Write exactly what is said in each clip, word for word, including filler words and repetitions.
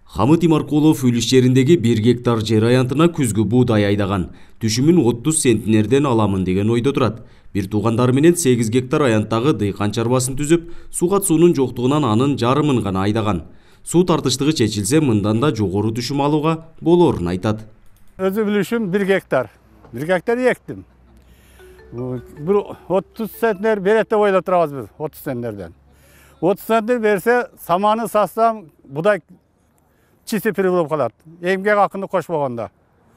Хамыт Имаркулов үй жериндеги бир гектар жер аянтына күзгү буудай айдаган. Түшүмүн отуз центнерден аламын деген ойдо турат. Бир туугандары менен сегиз гектар аянттагы дыйкан чарбасын түзүп, суга суунун жоктугунан анын жарымын гана айдаган. Суу тартыштыгы чечилсе, мындан да жогору түшүм алууга болоорун айтат. Өзү билишим бир гектар. бир гектар эктим. Бир отуз центнер берет деп ойлоп турабыз биз, отуз центнерден. отуз центнер берсе, саманы сассам, будай чисти прибыль болуп калат. Эмгек акыны кошпогондо.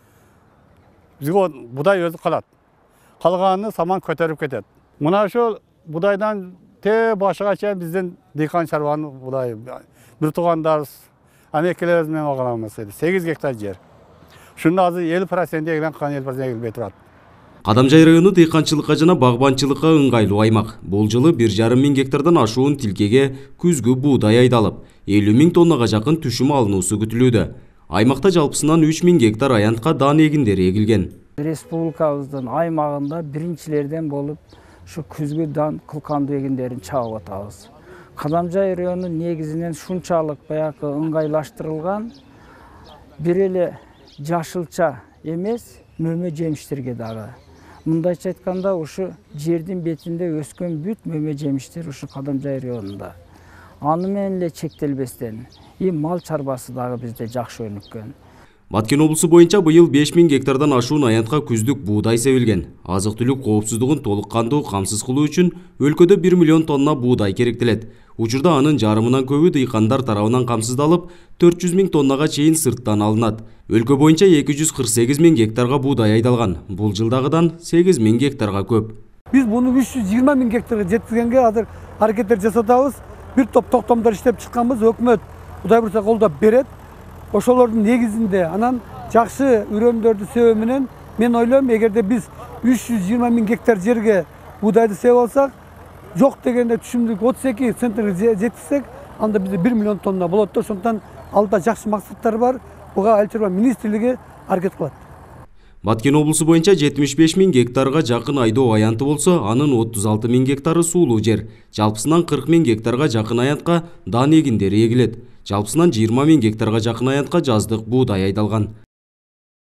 Бизге будай өзү калат. Калганын саман көтөрүп кетет. Мына ошол будайдан те башыга чейин биздин дыйкан чарбаны будай бир туугандарыбыз, амекелерибиз менен алганбыз. сегиз гектар жер. Шунда азыр элүү процент эгилен, калган элүү процент эгилбей турат. Кадамжай району дыйканчылыкка жана багбанчылыкка ыңгайлуу аймак. Бул жылы бир жарым миң гектардан ашуун тилкеге күзгү буудай айдалып, элүү миң тоннага жакын түшүм алынуусу күтүлүүдө. Аймакта жалпысынан үч миң гектар аянтка дан эгиндери эгилген. Республикабыздын аймагында биринчилерден болуп, ушу күзгү дан кылкандуу эгиндерин чагып атабыз. Кадамжай району негизинен шунчалык баягы ыңгайлаштырылган, бир эле жашылча эмес, мөмө жемиштерге дагы. Мындайча айтканда, ушу жердин бетинде өскөн бүт мөмө жемиштер ушу Кадамжай районунда. Аны менен эле чектелбестен, и мал чарбасы дагы бизде жакшы өнүккөн. Баткен облусу боюнча быйыл беш миң гектардан ашуун аянтка күздүк буудай себилген. Азык-түлүк коопсуздугун толук кандуу камсыз кылуу үчүн өлкөдө бир миллион тонна буудай керектелет. Учурда анын жарымынан көбү дыйкандар тарабынан камсыздалып, төрт жүз миң тоннага чейин сырттан алынат. Өлкө боюнча эки жүз кырк сегиз миң гектарга буудай айдалган. Бул жылдагыдан сегиз миң гектарга көп. Биз муну үч жүз жыйырма миң гектарга жеткизгенге азыр аракеттер жасап атабыз. Бир топ токтомдор иштеп чыкканбыз, өкмөт Кудай буйрса колдоп берет. Ошолордун негизинде анан жакшы үрөндөрдү себеби менен мен ойлойм, эгерде биз үч жүз жыйырма миң гектар жерге буудайды себип алсак, жок дегенде түшүмдүк отуз эки центнерге жеткизсек, анда бизде бир миллион тонна болот да. Ошондон алда жакшы максаттар бар. Буга Айыл чарба министрлиги аракет кылат. Баткен облусу боюнча жетимиш беш миң гектарга жакын айдоо аянты болсо, анын отуз алты миң гектары суулуу жер. Жалпысынан кырк миң гектарга жакын аянтка дан эгиндери эгилет. Жалпысынан жыйырма миң гектарга жакын аянтка жаздык буудай айдалган.